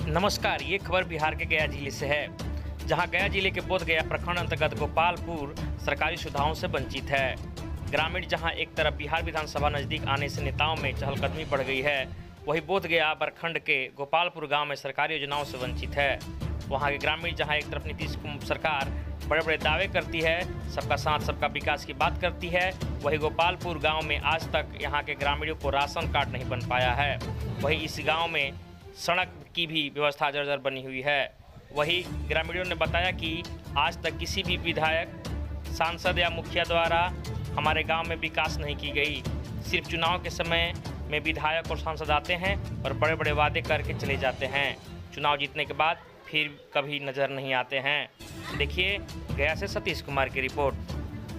नमस्कार, ये खबर बिहार के गया जिले से है, जहां गया जिले के बोधगया प्रखंड अंतर्गत गोपालपुर सरकारी सुविधाओं से वंचित है। ग्रामीण जहां एक तरफ बिहार विधानसभा नजदीक आने से नेताओं में चहलकदमी बढ़ गई है, वहीं बोधगया प्रखंड के गोपालपुर गांव में सरकारी योजनाओं से वंचित है। वहां के ग्रामीण जहां एक तरफ नीतीश सरकार बड़े बड़े दावे करती है, सबका साथ सबका विकास की बात करती है, वहीं गोपालपुर गांव में आज तक यहां के ग्रामीणों को राशन कार्ड नहीं बन पाया है। वहीं इस गांव में सड़क की भी व्यवस्था जर्जर बनी हुई है। वहीं ग्रामीणों ने बताया कि आज तक किसी भी विधायक, सांसद या मुखिया द्वारा हमारे गांव में विकास नहीं की गई। सिर्फ चुनाव के समय में विधायक और सांसद आते हैं और बड़े बड़े वादे करके चले जाते हैं। चुनाव जीतने के बाद फिर कभी नज़र नहीं आते हैं। देखिए गया से सतीश कुमार की रिपोर्ट।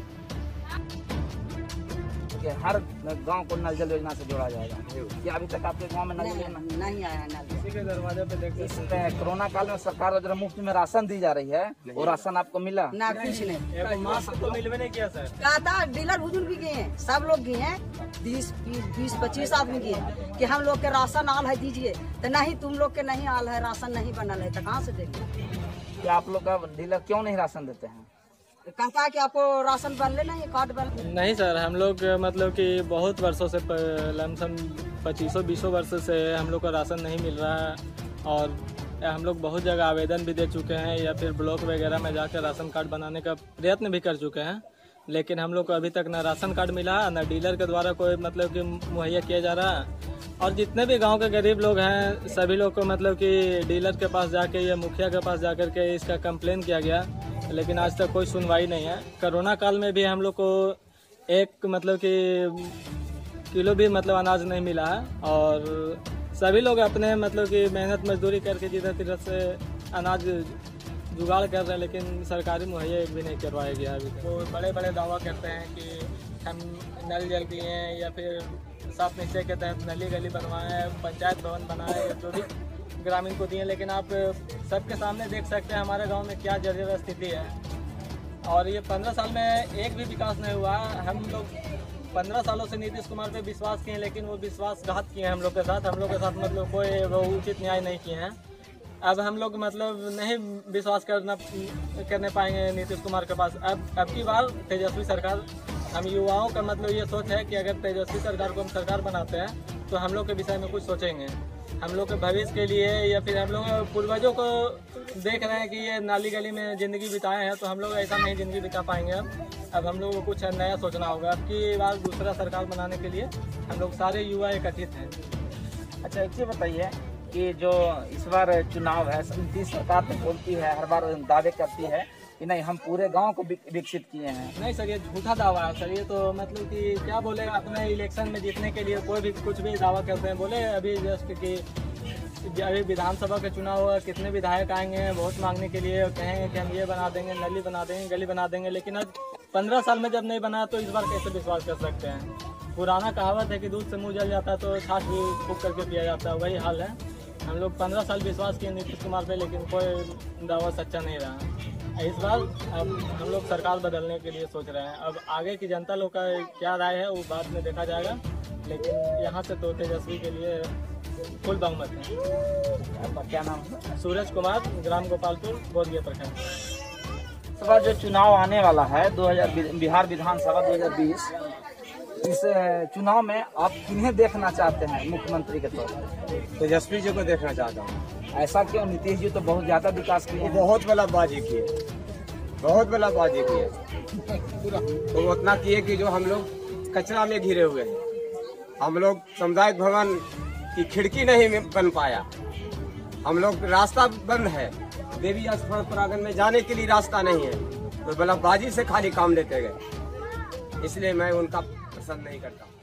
हर गांव को नल जल योजना से जोड़ा जाएगा। क्या अभी तक आपके गांव में नल योजना नहीं आया? नल इसी के दरवाजे पे देखते हैं। कोरोना काल में सरकार जो मुफ्त में राशन दी जा रही है, वो राशन आपको मिला? ना कुछ नहीं। मास्क तो मिलवे नहीं किया सर। कहा था डीलर बुजुर्ग भी गए हैं, सब लोग गए हैं, 20-25 आदमी गए कि हम लोग के राशन आल है दीजिए, तो नहीं तुम लोग के नहीं आल है, राशन नहीं बनल है, तो कहाँ से देंगे? क्या आप लोग का डीलर क्यों नहीं राशन देते हैं? कहता है कि आपको राशन बनले नहीं, कार्ड बन नहीं सर, हम लोग मतलब कि बहुत वर्षों से लमसम 25-20 वर्ष से हम लोग को राशन नहीं मिल रहा है और हम लोग बहुत जगह आवेदन भी दे चुके हैं या फिर ब्लॉक वगैरह में जाकर राशन कार्ड बनाने का प्रयत्न भी कर चुके हैं, लेकिन हम लोग को अभी तक ना राशन कार्ड मिला है, ना डीलर के द्वारा कोई मतलब कि मुहैया किया जा रहा है। और जितने भी गांव के गरीब लोग हैं, सभी लोग को मतलब कि डीलर के पास जाके या मुखिया के पास जाकर के इसका कंप्लेन किया गया, लेकिन आज तक कोई सुनवाई नहीं है। कोरोना काल में भी हम लोग को एक मतलब कि किलो भी मतलब अनाज नहीं मिला है और सभी लोग अपने मतलब कि मेहनत मजदूरी करके जिधर तिधर से अनाज जुगाड़ कर रहे हैं, लेकिन सरकारी मुहैया एक भी नहीं करवाया गया अभी तक। वो बड़े बड़े दावा करते हैं कि हम नल जल दिए हैं या फिर साफ निश्चय के तहत नली गली बनवाए, पंचायत भवन बनाए, जो भी ग्रामीण को दिए, लेकिन आप सबके सामने देख सकते हैं हमारे गांव में क्या जर्जर स्थिति है। और ये 15 साल में एक भी विकास नहीं हुआ। हम लोग 15 सालों से नीतीश कुमार पे विश्वास किए, लेकिन वो विश्वासघात किए हम लोग के साथ मतलब कोई वो उचित न्याय नहीं किए हैं। अब हम लोग मतलब नहीं विश्वास करने पाएंगे नीतीश कुमार के पास। अब की बार तेजस्वी सरकार, हम युवाओं का मतलब ये सोच है कि अगर तेजस्वी सरकार को हम सरकार बनाते हैं तो हम लोग के विषय में कुछ सोचेंगे, हम लोग के भविष्य के लिए, या फिर हम लोग पूर्वजों को देख रहे हैं कि ये नाली गली में ज़िंदगी बिताए हैं, तो हम लोग ऐसा नहीं ज़िंदगी बिता पाएंगे। अब हम लोग को कुछ नया सोचना होगा। अब की बार दूसरा सरकार बनाने के लिए हम लोग सारे युवा एकत्रित हैं। अच्छा, एक चीज़ बताइए कि जो इस बार चुनाव है, नीतीश सरकार तो बोलती है, हर बार दावे करती है कि नहीं हम पूरे गांव को विकसित किए हैं। नहीं सर, ये झूठा दावा है सर। ये तो मतलब कि क्या बोले, अपने इलेक्शन में जीतने के लिए कोई भी कुछ भी दावा करते हैं। बोले अभी जस्ट कि अभी विधानसभा का चुनाव हुआ, कितने विधायक आएंगे वोट मांगने के लिए, कहेंगे कि हम ये बना देंगे, नली बना देंगे, गली बना देंगे, लेकिन अब 15 साल में जब नहीं बना तो इस बार कैसे विश्वास कर सकते हैं? पुराना कहावत है कि दूध से मुँह जल जाता है तो छाछ भी फूंक करके पिया जाता है, वही हाल है। हम लोग 15 साल विश्वास किए नीतीश कुमार पे, लेकिन कोई दावा सच्चा नहीं रहा। इस बार अब हम लोग सरकार बदलने के लिए सोच रहे हैं। अब आगे की जनता लोग का क्या राय है वो बाद में देखा जाएगा, लेकिन यहाँ से तो तेजस्वी के लिए फुल बहुमत है। आपका क्या नाम है? सूरज कुमार, ग्राम गोपालपुर, बोधगया प्रखंड। इस बार जो चुनाव आने वाला है बिहार विधानसभा 2020, इस चुनाव में आप किन्हें देखना चाहते हैं मुख्यमंत्री के तौर पर? तेजस्वी जी को देखना चाहता हूँ। ऐसा क्यों? नीतीश जी तो बहुत ज्यादा विकास किए हैं। बहुत बड़ा बाजी किए, बहुत बड़ा बाजी किए। तो उतना किए कि जो हम लोग कचरा में घिरे हुए हैं। हम लोग सामुदायिक भवन की खिड़की नहीं बन पाया, हम लोग रास्ता बंद है, देवी स्थान प्रांगण में जाने के लिए रास्ता नहीं है, तो बड़ा बाजी से खाली काम लेते गए। इसलिए मैं उनका पसंद नहीं करता।